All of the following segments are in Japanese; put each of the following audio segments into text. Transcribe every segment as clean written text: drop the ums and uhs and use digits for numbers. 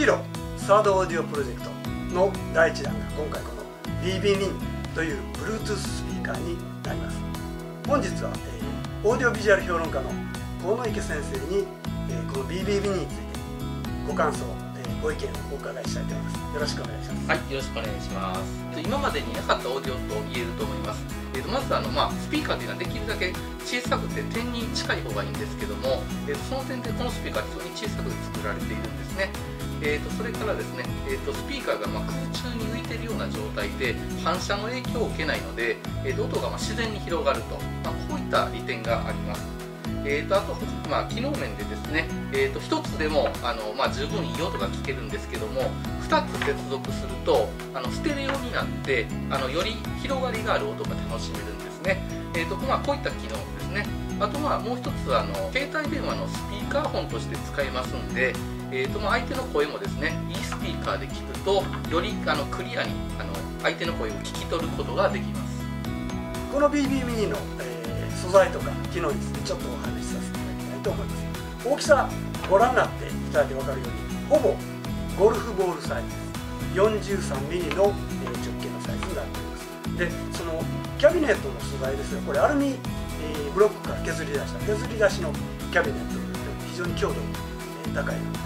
ヒーローサードオーディオプロジェクトの第1弾が今回この BB Mini という Bluetooth スピーカーになります。本日は、オーディオビジュアル評論家の河野池先生に、この BB Mini についてご感想、ご意見をお伺いしたいと思います。よろしくお願いします。 はい、よろしくお願いします。今までになかったオーディオと言えると思います。まずスピーカーというのはできるだけ小さくて点に近い方がいいんですけども、その点でこのスピーカーは非常に小さく作られているんですね。それからですね、スピーカーが空中に浮いているような状態で反射の影響を受けないので、音が自然に広がると、こういった利点があります。あと、機能面でですね、1つでも十分いい音が聞けるんですけども、2つ接続するとステレオになってより広がりがある音が楽しめるんですね。こういった機能ですね。あともう一つ携帯電話のスピーカーフォンとして使えますんで、相手の声もですねいいスピーカーで聞くとよりクリアに相手の声を聞き取ることができます。 この BB Mini の、素材とか機能についてちょっとお話しさせていただきたいと思います。大きさご覧になっていただいて分かるようにほぼゴルフボールサイズです。43ミリの、直径のサイズになっています。でそのキャビネットの素材ですが、これアルミ、ブロックから削り出しのキャビネットになって非常に強度が、高いものです。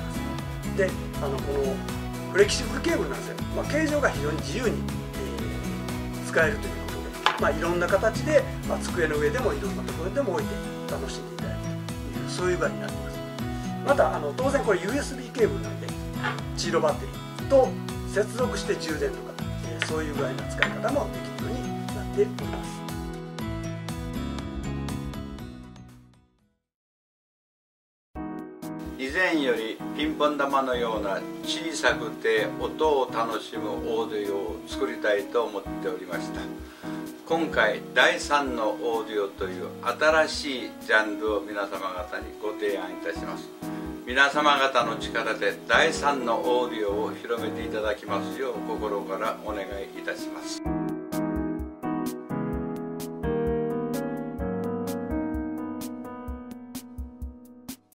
でこのフレキシブルケーブルなんですよ。形状が非常に自由に、使えるということで、いろんな形で、机の上でもいろんなところでも置いて楽しんでいただけるというそういう場になっています。また当然これ USB ケーブルなんでチーロバッテリーと接続して充電とか、そういう具合の使い方もできるようになっております。 以前よりピンポン玉のような小さくて音を楽しむオーディオを作りたいと思っておりました。今回第3のオーディオという新しいジャンルを皆様方にご提案いたします。皆様方の力で第3のオーディオを広めていただきますよう心からお願いいたします。